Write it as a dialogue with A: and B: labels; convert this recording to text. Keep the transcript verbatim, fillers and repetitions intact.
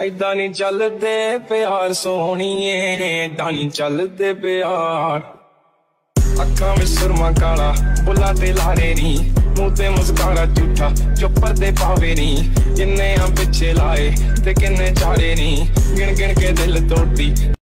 A: ऐदा नहीं चलदे प्यार सोहणीए, ऐदा नहीं चलदे प्यार। अखां विच सुरमा काला बुला ते लारे नी, मुंह ते मुस्कारा झूठा जो पर्दे पावे नी। किन्ने आ पिछे लाए ते किन्ने चाड़े नी, गिन गिन के दिल तोड़दी।